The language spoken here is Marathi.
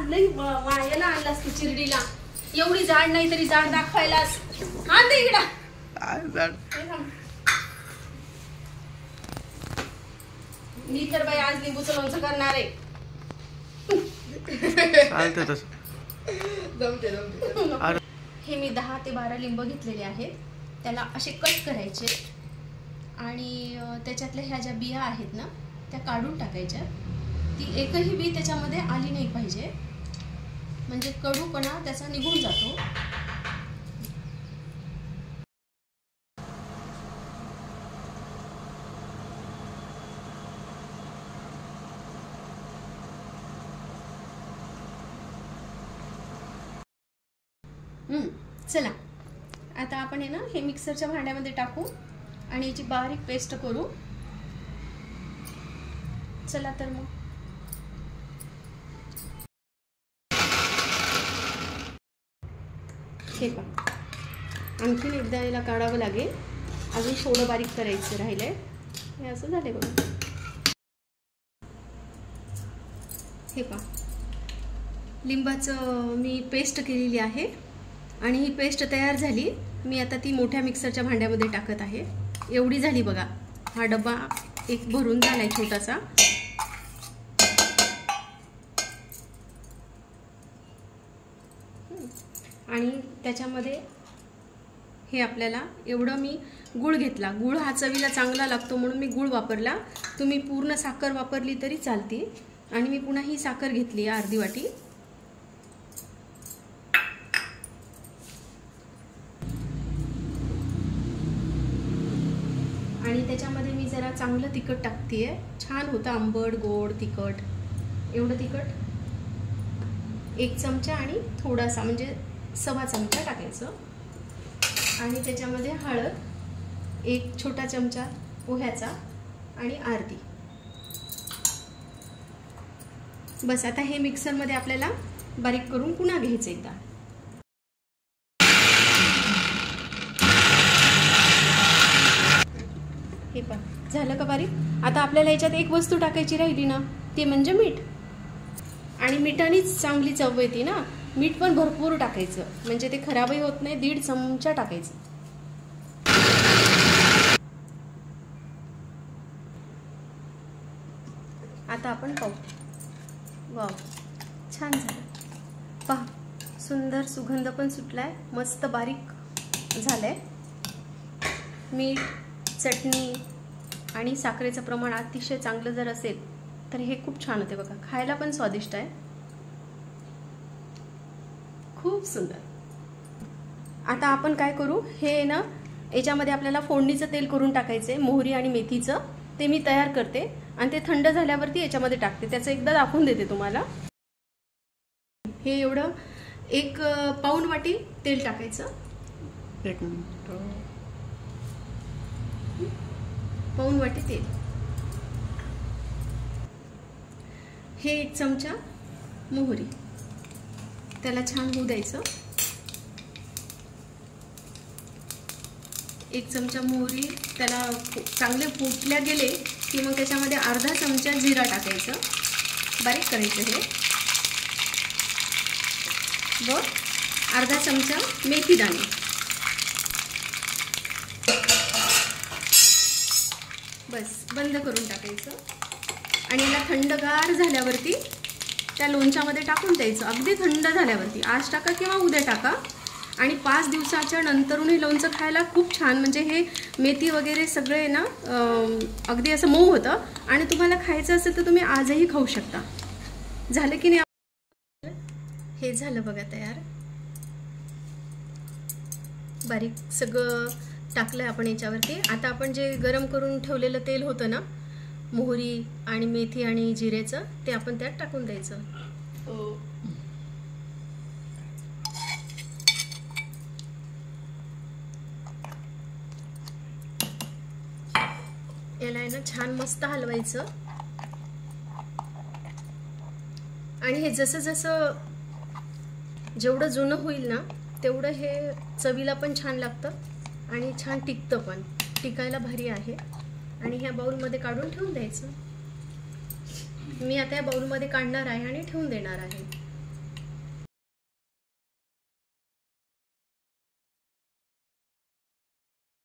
लई याला आणलास तू चिरडीला, एवढी जाड नाही तरी जाड दाखवायलास. हा ते इकडं मी तर बाई आज लिंबूचं लोणचं करणार आहे. हे मी 10 ते 12 लिंब घेतलेले आहेत. त्याला असे कट करायचे आणि त्याच्यातल्या ह्या ज्या बिया आहेत ना त्या काढून टाकायच्या. ती एकही बी त्याच्यामध्ये आली नाही पाहिजे, म्हणजे कडूपणा त्याचा निघून जातो. चला आता आपण आहे ना हे मिक्सरच्या भांड्यामध्ये टाकू आणि याची बारीक पेस्ट करू. चला तर मग हे पहा, आणखीन एकदा याला काढावं लागेल. अजून थोडं बारीक करायचं राहिलंय. हे असं झालंय बघा. हे पहा, लिंबाचं मी पेस्ट केलेली आहे आणि ही पेस्ट तयार झाली. मी आता ती मोठ्या मिक्सरच्या भांड्यामध्ये टाकत आहे. एवढी झाली बघा. हा डब्बा एक भरून झालाय छोटासा. आणि त्याच्यामध्ये हे आपल्याला एवढं मी गूळ घेतला. गूळ हा चवीला चांगला लागतो म्हणून मी गूळ वापरला. तुम्ही पूर्ण साखर वापरली तरी चालते. आणि मी पुन्हा ही साखर घेतली अर्धी वाटी. आणि त्याच्यामध्ये मी जरा चांगलं तिखट टाकतेय. छान होतं आंबट गोड तिखट. एवढं तिखट 1 चमचा आणि थोडासा म्हणजे 1.25 चमचा टाकायचं. आणि त्याच्यामध्ये हळद 1 छोटा चमचा पोह्याचा आणि अर्धी. बस आता हे मिक्सरमध्ये आपल्याला बारीक करून पुन्हा घ्यायचं एकदा. हे पण झालं का बारीक. आता आपल्याला याच्यात एक वस्तू टाकायची राहिली ना, ते म्हणजे मीठ. आणि मिठानेच चांगली चव येते ना. मीठ पण भरपूर टाकायचं म्हणजे ते खराबही होत नाही. 1.5 चमचा टाकायचं. आता आपण पाहू. वाव, छान झालं. पहा, सुंदर सुगंध पण सुटलाय. मस्त बारीक झालंय. मीठ, चटणी आणि साखरेचं प्रमाण अतिशय चांगलं जर असेल तर हे खूप छान होते बघा. खायला पण स्वादिष्ट आहे. खूप सुंदर. आता आपण काय करू, हे ना याच्यामध्ये आपल्याला फोडणीचं तेल करून टाकायचंय. मोहरी आणि मेथीचं ते मी तयार करते आणि ते थंड झाल्यावरती याच्यामध्ये टाकते. त्याचं एकदा दाखवून देते तुम्हाला. हे एवढं 1 पाऊण वाटी तेल टाकायचं. 1 मिनिट. पाऊण वाटी तेल. हे 1 चमचा मोहरी. त्याला छान होऊ द्यायचं. 1 चमचा मोहरी त्याला चांगले फुटल्या गेले की मग त्याच्यामध्ये अर्धा चमचा जिरा टाकायचं. बारीक करायचं हे. व अर्धा चमचा मेथी दाणे. बस बंद करून टाकायचं. आणि याला थंडगार झाल्यावरती त्या लोणच्यामध्ये टाकून द्यायचं. अगदी थंड झाल्यावरती. आज टाका किंवा उद्या टाका. आणि 5 दिवसाच्या नंतरून हे लोणचं खायला खूप छान. म्हणजे हे मेथी वगैरे सगळे ना अगदी असं मऊ होतं. आणि तुम्हाला खायचं असेल तर तुम्ही आजही खाऊ शकता. झालं की नाही. हे झालं बघा तयार. बारीक सगळं टाकलंय आपण याच्यावरती. आता आपण जे गरम करून ठेवलेलं तेल होतं ना, मोहरी आणि मेथी आणि जिरेचं, ते आपण त्यात टाकून द्यायचं. याला आहे ना छान मस्त हलवायचं. आणि हे जसं जसं जेवढं जुनं होईल ना तेवढं हे चवीला पण छान लागतं आणि छान टिकतं पण. टिकायला भारी आहे. आणि ह्या बाउलमध्ये काढून ठेवून द्यायचं. मी आता या बाउलमध्ये काढणार आहे आणि ठेवून देणार आहे.